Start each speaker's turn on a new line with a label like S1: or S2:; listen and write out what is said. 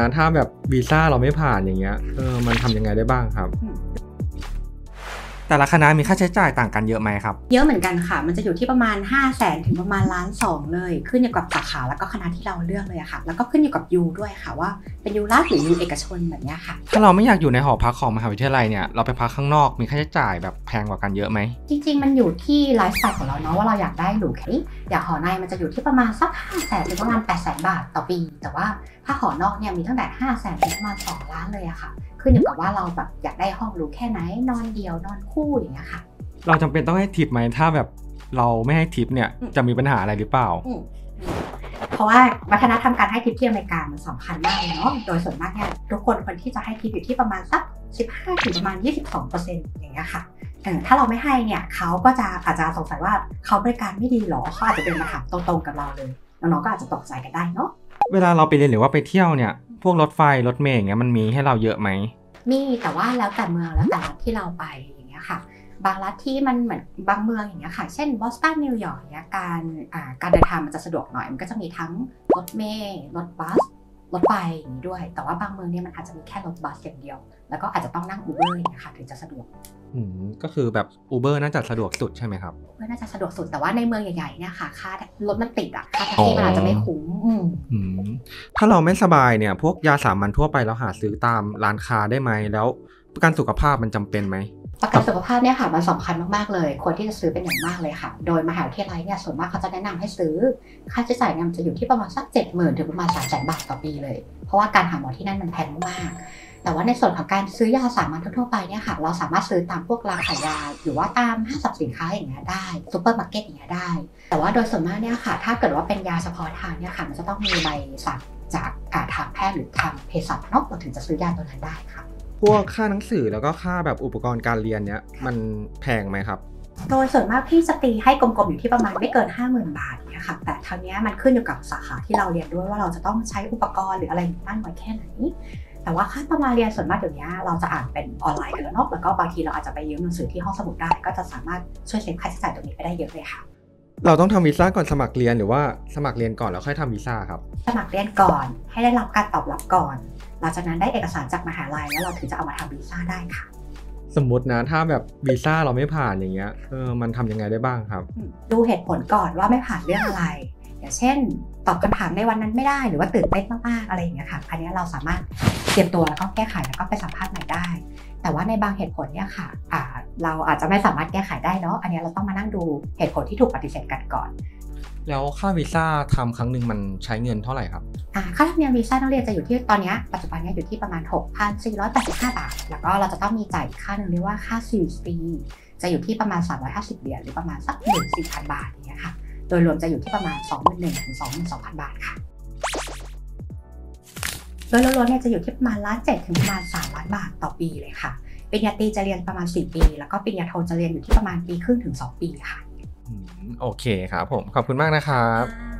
S1: นะถ้าแบบวีซ่าเราไม่ผ่านอย่างเงี้ยมันทำยังไงได้บ้างครับ
S2: แต่ละคณะมีค่าใช้จ่ายต่างกันเยอะไหมครับ
S3: เยอะเหมือนกันค่ะมันจะอยู่ที่ประมาณ 500,000 ถึงประมาณ1,200,000เลยขึ้นอยู่กับสาขาแล้วก็คณะที่เราเลือกเลยอะค่ะแล้วก็ขึ้นอยู่กับยูด้วยค่ะว่าเป็นยูรัฐหรือยูเอกชนแบบนี้ค่ะ
S2: ถ้าเราไม่อยากอยู่ในหอพักของมหาวิทยาลัยเนี่ยเราไปพักข้างนอกมีค่าใช้จ่ายแบบแพงกว่ากันเยอะไหม
S3: จริงๆมันอยู่ที่ไลฟ์สไตล์ของเราเนาะว่าเราอยากได้หรูแค่อย่างหอในมันจะอยู่ที่ประมาณสัก 500,000 ถึงประมาณ 800,000 บาทต่อปีแต่ว่าถ้าหอนอกเนี่ยมีตั้งแต่ 500,000 ถึงประมาณ2 ล้านเลยอะค่ะขึ้นอยู่กับว่าเราแบบอยากได้ห้องหรูแค่ไหนนอนเดี่ยวนอนคู่อย่างเงี้ยค่ะ
S2: เราจำเป็นต้องให้ทิปไหมถ้าแบบเราไม่ให้ทิปเนี่ยจะมีปัญหาอะไรหรือเปล่า
S3: เพราะว่าวัฒนธรรมการให้ทิปที่อเมริกามันสำคัญมากเลยเนาะโดยส่วนมากเนี่ยทุกคนที่จะให้ทิปอยู่ที่ประมาณสัก 15 ถึงประมาณ 22% อย่างเงี้ยค่ะถ้าเราไม่ให้เนี่ยเขาก็จะอาจจะสงสัยว่าเขาบริการไม่ดีหรอเขาอาจจะเดินมาถามตรงๆกับเราเลยน้องๆก็อาจจะตกใจกันได้เนาะ
S2: เวลาเราไปเรียนหรือว่าไปเที่ยวเนี่ยพวกรถไฟรถเมล์อย่างเงี้ยมันมีให้เราเยอะไหม
S3: มีแต่ว่าแล้วแต่เมืองแล้วแต่รัฐที่เราไปอย่างเงี้ยค่ะบางรัฐที่มันเหมือนบางเมืองอย่างเงี้ยค่ะเช่นบอสตันนิวยอร์กเนี้ยการเดินทางมันจะสะดวกหน่อยมันก็จะมีทั้งรถเมล์รถบัสรถไฟอย่างนี้ด้วยแต่ว่าบางเมืองเนี่ยมันอาจจะมีแค่รถบัสอย่างเดียวแล้วก็อาจจะต้องนั่ง Uber อย่างเงี้ยค่ะถึงจะสะดวก
S2: ก็คือแบบ Uber น่าจะสะดวกสุดใช่ไหมครับ
S3: Uber น่าจะสะดวกสุดแต่ว่าในเมืองใหญ่ๆเนี่ยค่ะค่ารถมันติดอ่ะค่าแท็กซี่มันอาจจะไม่คุ้ม
S2: ถ้าเราไม่สบายเนี่ยพวกยาสามัญทั่วไปเราหาซื้อตามร้านค้าได้ไหมแล้วประกันสุขภาพมันจำเป็นไหม
S3: ประกันสุขภาพเนี่ยค่ะมันสำคัญมากๆเลยควรที่จะซื้อเป็นอย่างมากเลยค่ะโดยมหาวิทยาลัยเนี่ยส่วนมากเขาจะแนะนำให้ซื้อค่าใช้จ่ายเนี่ยมันจะอยู่ที่ประมาณสัก 70,000 ถึงประมาณ 300,000 บาทต่อปีเลยเพราะว่าการหาหมอที่นั่นมันแพงมากแต่ว่าในส่วนของการซื้อยาสามัญทั่วไปเนี่ยค่ะเราสามารถซื้อตามพวกร้านขายยาหรือว่าตามห้างสรรพสินค้าอย่างเงี้ยได้ซูเปอร์มาร์เก็ตอย่างเงี้ยได้แต่ว่าโดยส่วนมากเนี่ยค่ะถ้าเกิดว่าเป็นยาเฉพาะทางเนี่ยค่ะมันจะต้องมีใบสั่งจากทางแพทย์หรือทางเภสัชเนาะเราถึงจะซื้อยาตัวนั้นได้ค่ะ
S2: พวกค่าหนังสือแล้วก็ค่าแบบอุปกรณ์การเรียนเนี้ยมันแพงไหมครับ
S3: โดยส่วนมากพี่จะตีให้กลมๆอยู่ที่ประมาณไม่เกิน 50,000 บาทเนี่ยค่ะแต่ทั้งนี้มันขึ้นอยู่กับสาขาที่เราเรียนด้วยว่าเราจะต้องใช้อุปกรณ์หรืออะไรมากน้อยแค่ไหนแต่ว่าค่าประมาณเรียนส่วนมากเดี๋ยวนี้เราจะอ่านเป็นออนไลน์กันแล้วเนาะแล้วก็บางทีเราอาจจะไปยืมหนังสือที่ห้องสมุดได้ก็จะสามารถช่วยเซฟค่าใช้จ่ายตรงนี้ไปได้เยอะเลยค่ะ
S2: เราต้องทำวีซ่าก่อนสมัครเรียนหรือว่าสมัครเรียนก่อนแล้วค่อยทำวีซ่าครับ
S3: สมัครเรียนก่อนให้ได้รับการตอบรับก่อนหลังจากนั้นได้เอกสารจากมหาลัยแล้วเราถึงจะเอามาทำวีซ่าได้ค่ะ
S1: สมมตินะถ้าแบบวีซ่าเราไม่ผ่านอย่างเงี้ยมันทำยังไงได้บ้างครับ
S3: ดูเหตุผลก่อนว่าไม่ผ่านเรื่องอะไรอย่างเช่นตอบคำถามในวันนั้นไม่ได้หรือว่าตื่นเต้นมากๆอะไรอย่างเงี้ยค่ะอันนี้เราสามารถเตรียมตัวแล้วก็แก้ไขแล้วก็ไปสัมภาษณ์ใหม่ได้แต่ว่าในบางเหตุผลเนี่ยค่ะเราอาจจะไม่สามารถแก้ไขได้เนาะอันนี้เราต้องมานั่งดูเหตุผลที่ถูกปฏิเสธกันก่อน
S2: แล้วค่าวีซ่าทำครั้งหนึ่งมันใช้เงินเท่าไหร่ครับ
S3: ค่าธรรมเนียมวีซ่านักเรียนจะอยู่ที่ตอนนี้ปัจจุบันเนี่ยอยู่ที่ประมาณ 6,485 บาทแล้วก็เราจะต้องมีจ่ายอีกค่าหนึ่งเรียกว่าค่าซีสปีจะอยู่ที่ประมาณ350 เหรียญหรือประมาณสัก 14,000 บาทอย่างเงี้ยค่ะโดยรวมจะอยู่ที่ประมาณ 21,000 ถึง 22,000 บาทค่ะโดยรวมเนี่ยจะอยู่ที่ประมาณ1,700,000 ถึงประมาณ3 ล้านบาทต่อปีเลยค่ะปริญญาตรีจะเรียนประมาณ4 ปีแล้วก็ปริญญาโทจะเรียนอยู่ที่ประมาณ1.5 ปีถึง 2 ปีค่ะ
S2: โอเคครับผมขอบคุณมากนะครับ